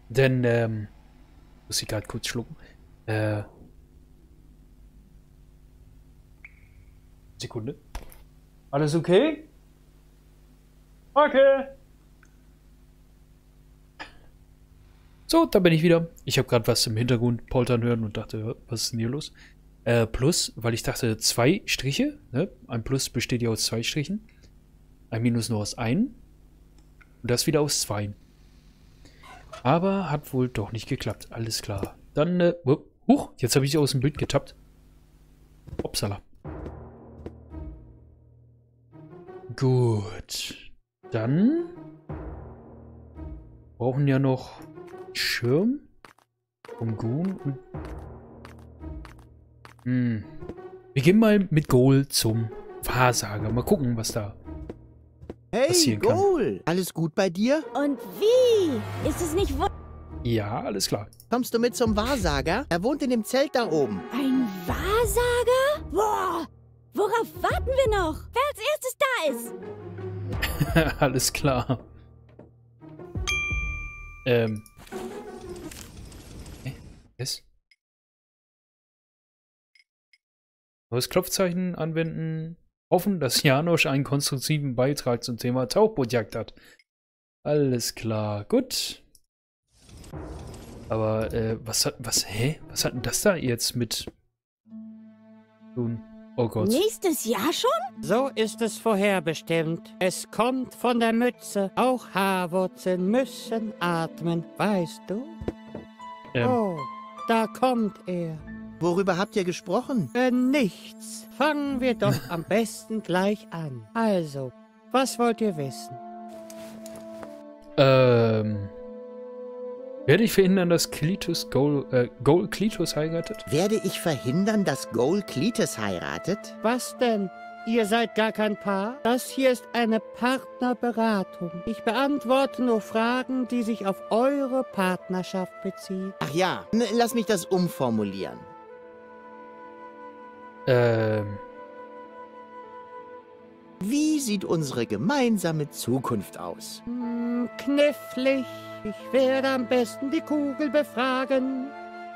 Denn, muss ich gerade kurz schlucken. Sekunde. Alles okay? Okay. So, da bin ich wieder. Ich habe gerade was im Hintergrund poltern hören und dachte, was ist denn hier los? Plus, weil ich dachte, 2 Striche. Ne? Ein Plus besteht ja aus 2 Strichen. Ein Minus nur aus 1. Und das wieder aus 2. Aber hat wohl doch nicht geklappt. Alles klar. Dann, huch, jetzt habe ich aus dem Bild getappt. Upsala. Gut. Dann brauchen ja noch Schirm und Goon und... Wir gehen mal mit Goal zum Wahrsager. Mal gucken, was da passieren kann. Goal! Alles gut bei dir? Und wie? Ist es nicht Ja, alles klar. Kommst du mit zum Wahrsager? Er wohnt in dem Zelt da oben. ein Wahrsager? Boah! Worauf warten wir noch? Wer als erstes da ist? Alles klar. Yes. Neues Klopfzeichen anwenden. Hoffen, dass Janosch einen konstruktiven Beitrag zum Thema Tauchbootjagd hat. Alles klar, gut. Aber, was hat denn das da jetzt mit tun? Oh Gott. Nächstes Jahr schon? So ist es vorherbestimmt. Es kommt von der Mütze. Auch Haarwurzeln müssen atmen, weißt du? Oh, da kommt er. Worüber habt ihr gesprochen? Nichts. Fangen wir doch am besten gleich an. Also, was wollt ihr wissen? Werde ich verhindern, dass Goal Cletus heiratet? Werde ich verhindern, dass Goal Cletus heiratet? Was denn? Ihr seid gar kein Paar? Das hier ist eine Partnerberatung. Ich beantworte nur Fragen, die sich auf eure Partnerschaft beziehen. Ach ja, lass mich das umformulieren. Wie sieht unsere gemeinsame Zukunft aus? Knifflig. Ich werde am besten die Kugel befragen.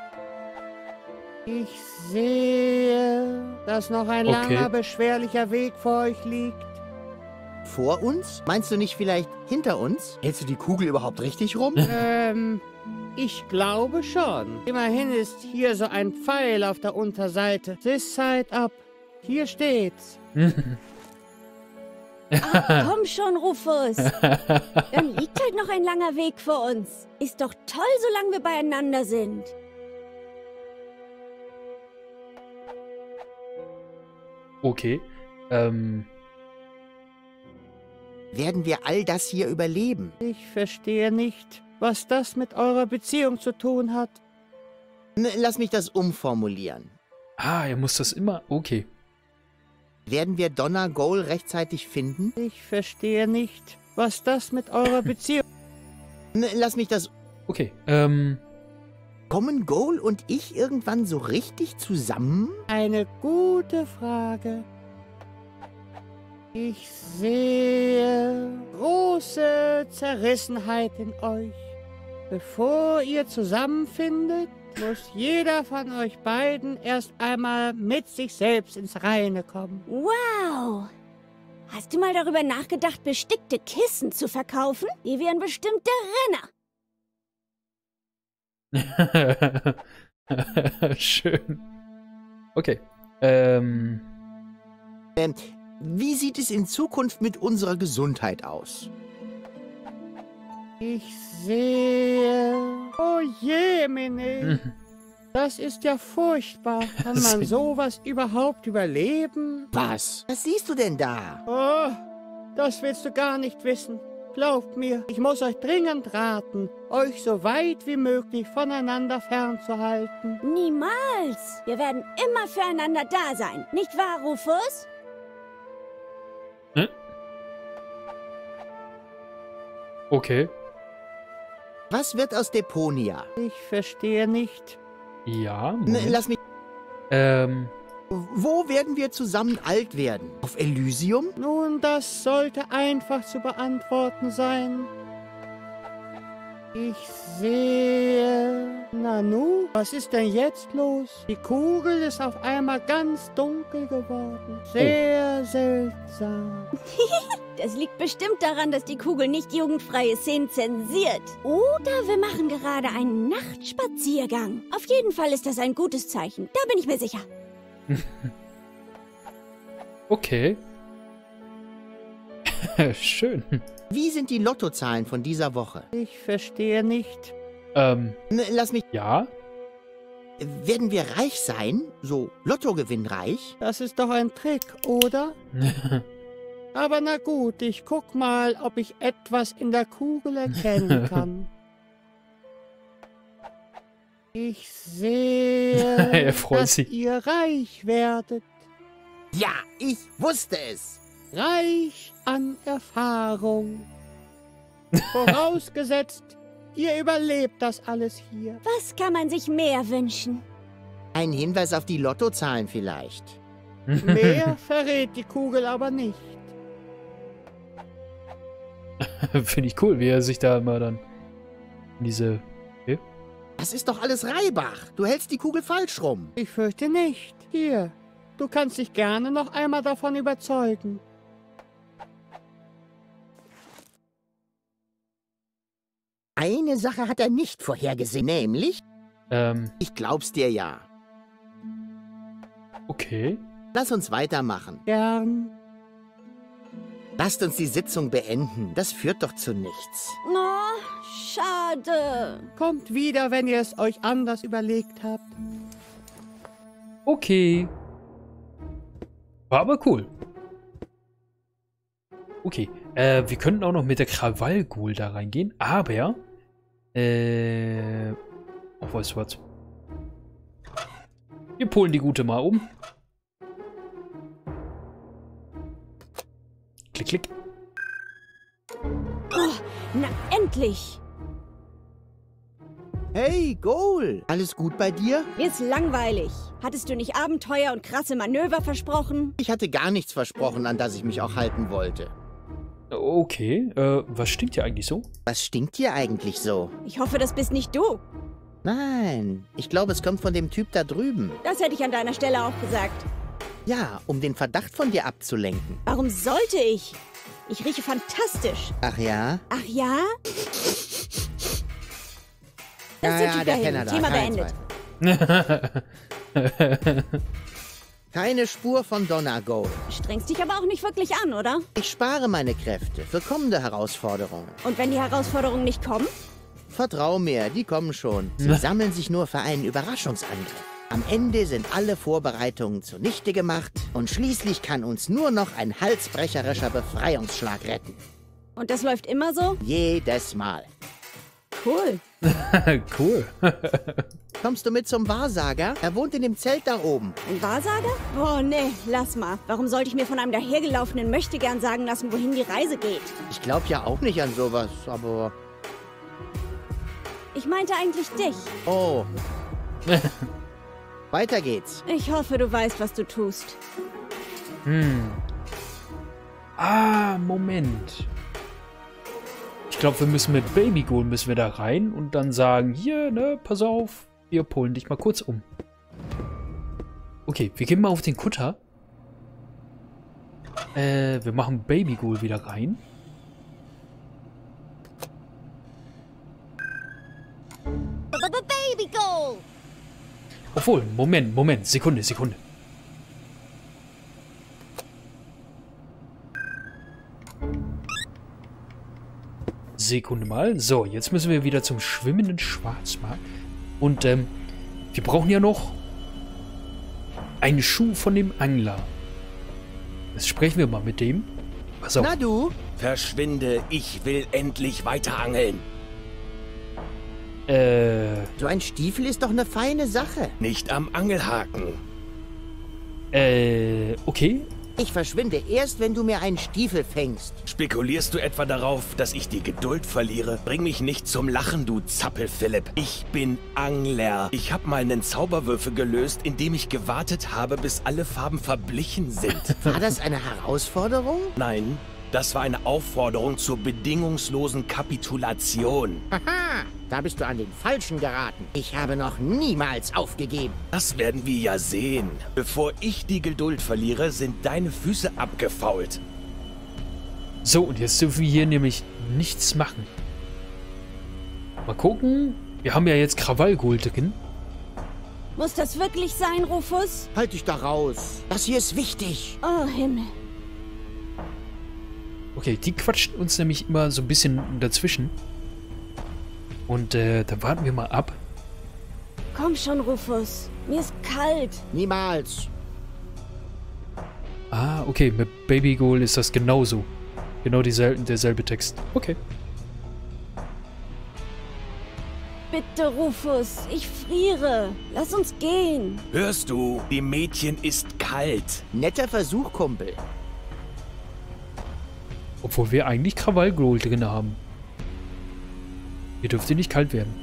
Ich sehe, dass noch ein langer, beschwerlicher Weg vor euch liegt. Vor uns? Meinst du nicht vielleicht hinter uns? Hältst du die Kugel überhaupt richtig rum? Ich glaube schon. Immerhin ist hier so ein Pfeil auf der Unterseite. This side up. Hier steht's. Ach, komm schon, Rufus. Dann liegt halt noch ein langer Weg vor uns. Ist doch toll, solange wir beieinander sind. Okay. Werden wir all das hier überleben? Ich verstehe nicht, was das mit eurer Beziehung zu tun hat. Lass mich das umformulieren. Ah, er muss das immer... Okay. Werden wir Donna Goal rechtzeitig finden? Ich verstehe nicht, was das mit eurer Beziehung... Lass mich das... Okay, Kommen Goal und ich irgendwann so richtig zusammen? Eine gute Frage. Ich sehe große Zerrissenheit in euch. Bevor ihr zusammenfindet, muss jeder von euch beiden erst einmal mit sich selbst ins Reine kommen. Wow. Hast du mal darüber nachgedacht, bestickte Kissen zu verkaufen? Die wären bestimmt der Renner. schön. Okay, Wie sieht es in Zukunft mit unserer Gesundheit aus? Ich sehe... Oh je, Mene. Das ist ja furchtbar. Kann man sowas überhaupt überleben? Was? Was siehst du denn da? Oh, das willst du gar nicht wissen. Glaubt mir, ich muss euch dringend raten, euch so weit wie möglich voneinander fernzuhalten. Niemals. Wir werden immer füreinander da sein. Nicht wahr, Rufus? okay. Was wird aus Deponia? Ich verstehe nicht. Ja, Moment. Lass mich... Wo werden wir zusammen alt werden? Auf Elysium? Nun, das sollte einfach zu beantworten sein. Ich sehe... Nanu, was ist denn jetzt los? Die Kugel ist auf einmal ganz dunkel geworden. Sehr seltsam. Das liegt bestimmt daran, dass die Kugel nicht jugendfreie Szenen zensiert. Oder wir machen gerade einen Nachtspaziergang. Auf jeden Fall ist das ein gutes Zeichen. Da bin ich mir sicher. Okay. Schön. Wie sind die Lottozahlen von dieser Woche? Ich verstehe nicht. Lass mich... Ja? Werden wir reich sein? So Lottogewinnreich? Das ist doch ein Trick, oder? Aber na gut, ich guck mal, ob ich etwas in der Kugel erkennen kann. Ich sehe, Er freut dass sich. ihr reich werdet. Ja, ich wusste es. Reich an Erfahrung. Vorausgesetzt, ihr überlebt das alles hier. Was kann man sich mehr wünschen? Ein Hinweis auf die Lottozahlen vielleicht. Mehr verrät die Kugel aber nicht. Finde ich cool, wie er sich da mal dann in diese... Okay. Das ist doch alles Reibach. Du hältst die Kugel falsch rum. Ich fürchte nicht. Hier, du kannst dich gerne noch einmal davon überzeugen. Eine Sache hat er nicht vorhergesehen, nämlich... Ich glaub's dir ja. Okay. Lass uns weitermachen. Gern. Lasst uns die Sitzung beenden. Das führt doch zu nichts. Oh, schade. Kommt wieder, wenn ihr es euch anders überlegt habt. Okay. War aber cool. Okay. Wir könnten auch noch mit der Krawallghoul da reingehen, aber... Oh, weißt du was? Wir polen die Gute mal um. Klick, klick. Oh, na, endlich. Hey, Ghoul. Alles gut bei dir? Mir ist langweilig. Hattest du nicht Abenteuer und krasse Manöver versprochen? Ich hatte gar nichts versprochen, an das ich mich auch halten wollte. Okay, was stinkt hier eigentlich so? Was stinkt hier eigentlich so? Ich hoffe, das bist nicht du. Nein, ich glaube, es kommt von dem Typ da drüben. Das hätte ich an deiner Stelle auch gesagt. Ja, um den Verdacht von dir abzulenken. Warum sollte ich? Ich rieche fantastisch. Ach ja? Ach ja? Das Ja, ist ja, der Penner da. Thema kein beendet. Keine Spur von Donna Ghoul. Strengst dich aber auch nicht wirklich an, oder? Ich spare meine Kräfte für kommende Herausforderungen. Und wenn die Herausforderungen nicht kommen? Vertrau mir, die kommen schon. Sie sammeln sich nur für einen Überraschungsangriff. Am Ende sind alle Vorbereitungen zunichte gemacht und schließlich kann uns nur noch ein halsbrecherischer Befreiungsschlag retten. Und das läuft immer so? Jedes Mal. Cool. Cool. Kommst du mit zum Wahrsager? Er wohnt in dem Zelt da oben. Ein Wahrsager? Oh, nee, lass mal. Warum sollte ich mir von einem dahergelaufenen Möchtegern sagen lassen, wohin die Reise geht? Ich glaube ja auch nicht an sowas, aber... Ich meinte eigentlich dich. Oh. Weiter geht's. Ich hoffe, du weißt, was du tust. Ah, Moment. Ich glaube, wir müssen mit Baby Ghoul müssen wir da rein und dann sagen, hier, ne, pass auf, wir polen dich mal kurz um. Okay, wir gehen mal auf den Kutter. Wir machen Baby Ghoul wieder rein. Baby Ghoul! Obwohl, Moment, Sekunde. Sekunde mal. So, jetzt müssen wir wieder zum schwimmenden Schwarzmarkt. Und, wir brauchen ja noch einen Schuh von dem Angler. Jetzt sprechen wir mal mit dem. Pass auf. Na du? Verschwinde, ich will endlich weiter angeln. So ein Stiefel ist doch eine feine Sache. Nicht am Angelhaken. Okay. Ich verschwinde erst, wenn du mir einen Stiefel fängst. Spekulierst du etwa darauf, dass ich die Geduld verliere? Bring mich nicht zum Lachen, du Zappel, Philipp. Ich bin Angler. Ich habe mal einen Zauberwürfel gelöst, indem ich gewartet habe, bis alle Farben verblichen sind. War das eine Herausforderung? Nein, Das war eine Aufforderung zur bedingungslosen Kapitulation. Haha, da bist du an den Falschen geraten. Ich habe noch niemals aufgegeben. Das werden wir ja sehen. Bevor ich die Geduld verliere, sind deine Füße abgefault. So, und jetzt dürfen wir hier nämlich nichts machen. Mal gucken. Wir haben ja jetzt Krawallgold drin. Muss das wirklich sein, Rufus? Halt dich da raus. Das hier ist wichtig. Oh, Himmel. Okay, die quatschen uns nämlich immer so ein bisschen dazwischen. Und dann warten wir mal ab. Komm schon, Rufus. Mir ist kalt. Niemals. Ah, okay, mit Baby Ghoul ist das genauso. Genau derselbe Text. Okay. Bitte, Rufus. Ich friere. Lass uns gehen. Hörst du? Dem Mädchen ist kalt. Netter Versuch, Kumpel. Obwohl wir eigentlich Krawallgold drin haben. Hier dürfte nicht kalt werden.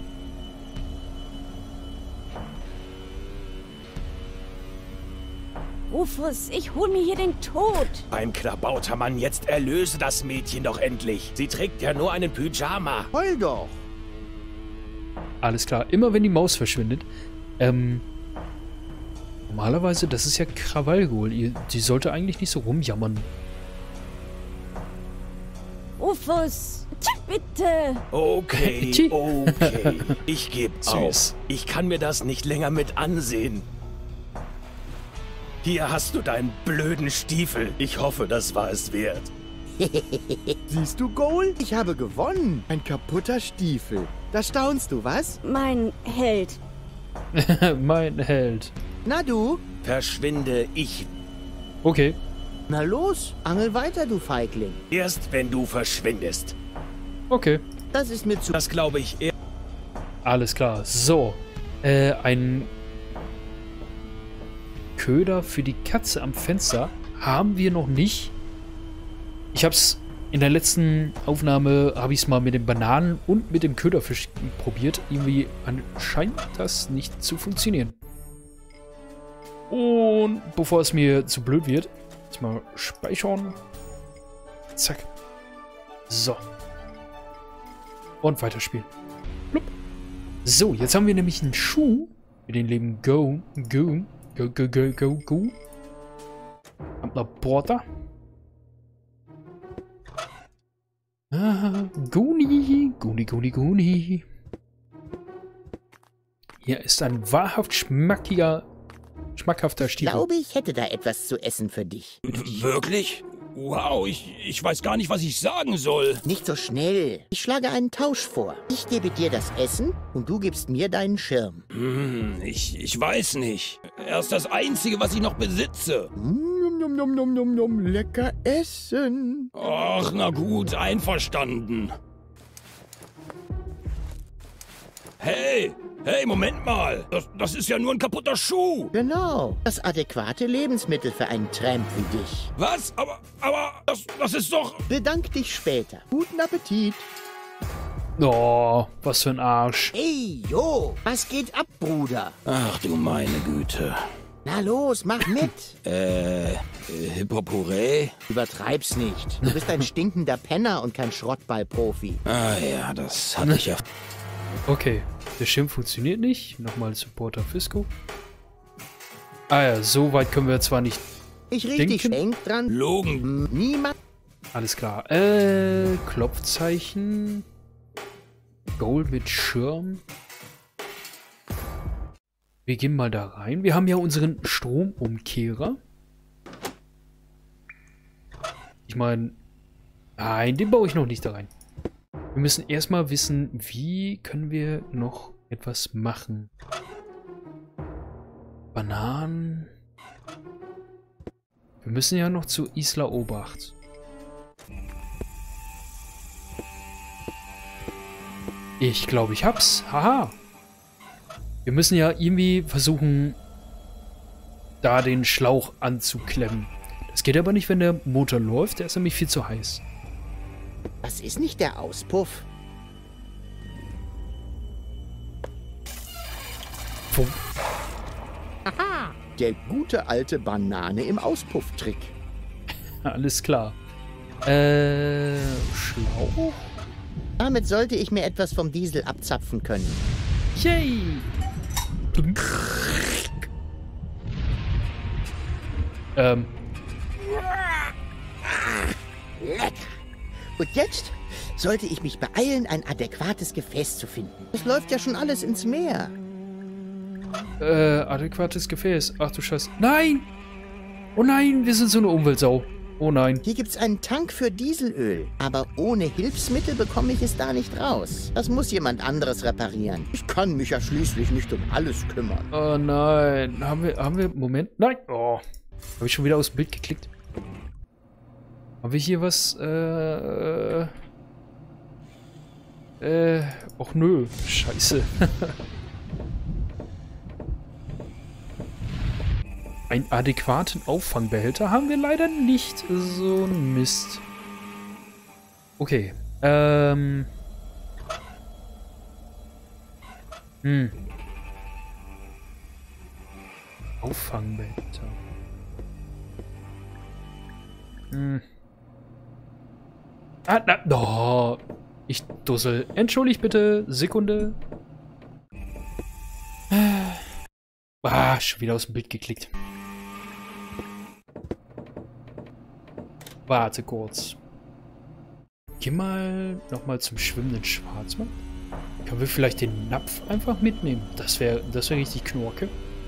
Rufus, ich hol mir hier den Tod. Beim Klabautermann, jetzt erlöse das Mädchen doch endlich. Sie trägt ja nur einen Pyjama. Heul doch. Alles klar. Immer wenn die Maus verschwindet. Normalerweise, das ist ja Krawallgold. Die sollte eigentlich nicht so rumjammern. Rufus, bitte. Okay, okay. Ich gebe auf. Süß. Ich kann mir das nicht länger mit ansehen. Hier hast du deinen blöden Stiefel. Ich hoffe, das war es wert. Siehst du, Ghoul? Ich habe gewonnen. Ein kaputter Stiefel. Da staunst du, was? Mein Held. Mein Held. Na du? Verschwinde, Okay. Na los, angel weiter, du Feigling. erst wenn du verschwindest. Okay. Das ist mir zu... Das glaube ich eher. Alles klar. So. Ein Köder für die Katze am Fenster haben wir noch nicht. Ich habe es in der letzten Aufnahme, habe ich es mal mit den Bananen und mit dem Köderfisch probiert. Irgendwie scheint das nicht zu funktionieren. Und bevor es mir zu blöd wird, jetzt mal speichern. Zack. So. Und weiterspielen. Blub. So, jetzt haben wir nämlich einen Schuh. Mit dem Leben Go. Am Porter. Guni. Hier ist ein wahrhaft schmackhafter Ich Stiefel. glaube, ich hätte da etwas zu essen für dich. Wirklich? Wow, ich weiß gar nicht, was ich sagen soll. Nicht so schnell. Ich schlage einen Tausch vor. Ich gebe dir das Essen und du gibst mir deinen Schirm. Ich weiß nicht. Er ist das Einzige, was ich noch besitze. Lecker essen. Ach, na gut, einverstanden. Hey, Moment mal. Das ist ja nur ein kaputter Schuh. Genau. Das adäquate Lebensmittel für einen Tramp wie dich. Was? Aber das ist doch... Bedank dich später. Guten Appetit. Oh, was für ein Arsch. Ey, jo. Was geht ab, Bruder? Ach du meine Güte. Na los, mach mit. Hippopuree? Übertreib's nicht. Du bist ein stinkender Penner und kein Schrottball-Profi. Ah ja, das hatte ich ja... Okay, der Schirm funktioniert nicht. Nochmal Supporter Fisco. Ah ja, so weit können wir zwar nicht. Ich richtig Denken? eng dran. Logen. Niemand. Alles klar. Klopfzeichen. Gold mit Schirm. Wir gehen mal da rein. Wir haben ja unseren Stromumkehrer. Ich meine, nein, den baue ich noch nicht da rein. Wir müssen erstmal wissen, wie können wir noch etwas machen. Bananen. Wir müssen ja noch zu Isla Obacht. Ich glaube, ich hab's. Haha. Wir müssen ja irgendwie versuchen, da den Schlauch anzuklemmen. Das geht aber nicht, wenn der Motor läuft. Der ist nämlich viel zu heiß. Das ist nicht der Auspuff. Wo? Der gute alte Banane im Auspufftrick. Alles klar. Schlauch? Damit sollte ich mir etwas vom Diesel abzapfen können. Yay! Lecker. Und jetzt sollte ich mich beeilen, ein adäquates Gefäß zu finden. Es läuft ja schon alles ins Meer. Adäquates Gefäß. Ach du Scheiße. Nein! Oh nein, wir sind so eine Umweltsau. Oh nein. Hier gibt's einen Tank für Dieselöl. Aber ohne Hilfsmittel bekomme ich es da nicht raus. Das muss jemand anderes reparieren. Ich kann mich ja schließlich nicht um alles kümmern. Oh nein. Haben wir... Moment. Nein. Oh. Habe ich schon wieder aus dem Bild geklickt. Haben wir hier was? Och nö. Scheiße. Einen adäquaten Auffangbehälter haben wir leider nicht. So ein Mist. Okay. Auffangbehälter. Ah, na, oh, ich dussel. Entschuldigt bitte. Sekunde. Schon wieder aus dem Bild geklickt. Warte kurz. Geh mal nochmal zum schwimmenden Schwarzmarkt. Können wir vielleicht den Napf einfach mitnehmen? Das wär richtig Knorke.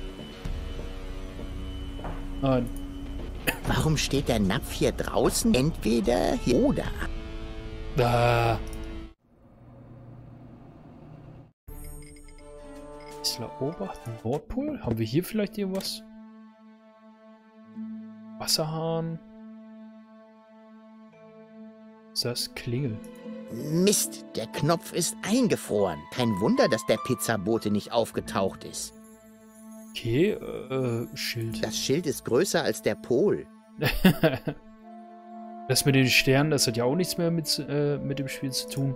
Nein. Warum steht der Napf hier draußen? Entweder hier oder... Da. Isla Obacht, Nordpol. Haben wir hier vielleicht irgendwas? Wasserhahn. Ist das Klingel? Mist, der Knopf ist eingefroren. Kein Wunder, dass der Pizzabote nicht aufgetaucht ist. Okay, Schild. Das Schild ist größer als der Pol. Das mit den Sternen, das hat ja auch nichts mehr mit dem Spiel zu tun.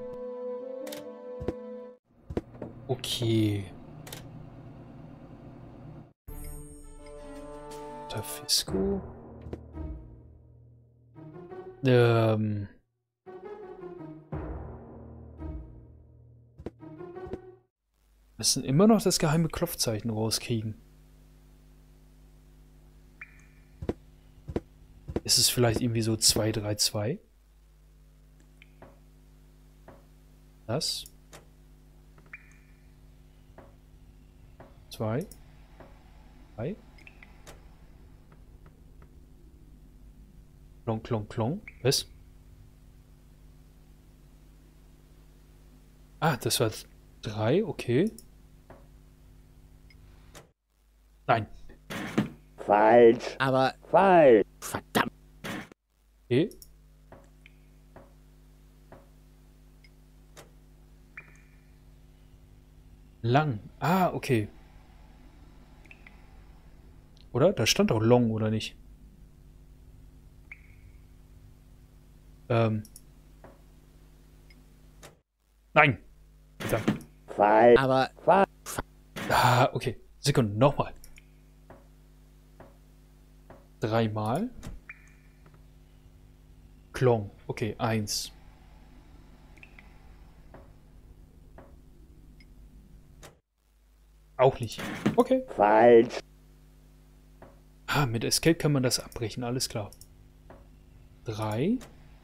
Okay. Tafisco. Wir müssen immer noch das geheime Klopfzeichen rauskriegen. Ist es vielleicht irgendwie so 232? Das. 2. 3. Klong, klong, klong. Was? Ah, das war 3, okay. Nein. Falsch. Aber Falsch. verdammt. Okay. Lang. Ah, okay. Oder? Da stand auch long, oder nicht? Nein. Verdammt. Falsch. Aber Ah, okay. Sekunde, nochmal. 3-mal. Klong. Okay, 1. Auch nicht. Okay. Falsch. Ah, mit Escape kann man das abbrechen, alles klar. 3.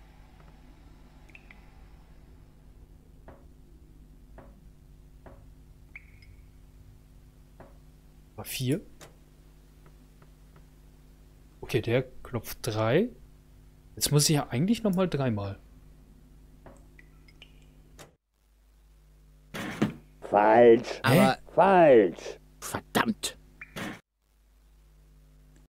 War 4. Okay, der klopft 3. Jetzt muss ich ja eigentlich nochmal 3-mal. Falsch. Aber Falsch. verdammt.